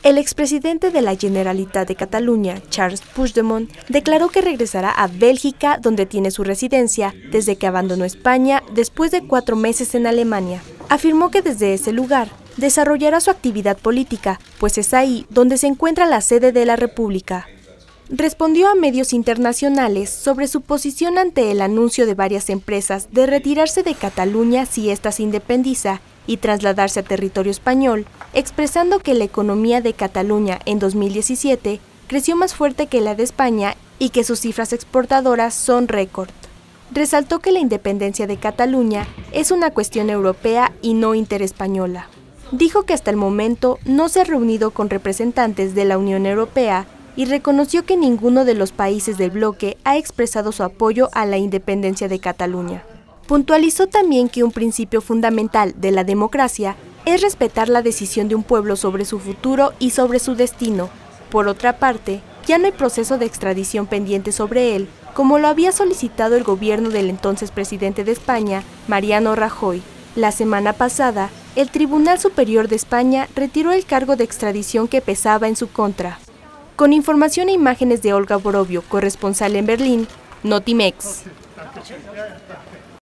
El expresidente de la Generalitat de Cataluña, Charles Puigdemont, declaró que regresará a Bélgica, donde tiene su residencia, desde que abandonó España después de 4 meses en Alemania. Afirmó que desde ese lugar desarrollará su actividad política, pues es ahí donde se encuentra la sede de la República. Respondió a medios internacionales sobre su posición ante el anuncio de varias empresas de retirarse de Cataluña si ésta se independiza y trasladarse a territorio español, expresando que la economía de Cataluña en 2017 creció más fuerte que la de España y que sus cifras exportadoras son récord. Resaltó que la independencia de Cataluña es una cuestión europea y no interespañola. Dijo que hasta el momento no se ha reunido con representantes de la Unión Europea y reconoció que ninguno de los países del bloque ha expresado su apoyo a la independencia de Cataluña. Puntualizó también que un principio fundamental de la democracia es respetar la decisión de un pueblo sobre su futuro y sobre su destino. Por otra parte, ya no hay proceso de extradición pendiente sobre él, como lo había solicitado el gobierno del entonces presidente de España, Mariano Rajoy. La semana pasada, el Tribunal Superior de España retiró el cargo de extradición que pesaba en su contra. Con información e imágenes de Olga Borovio, corresponsal en Berlín, Notimex.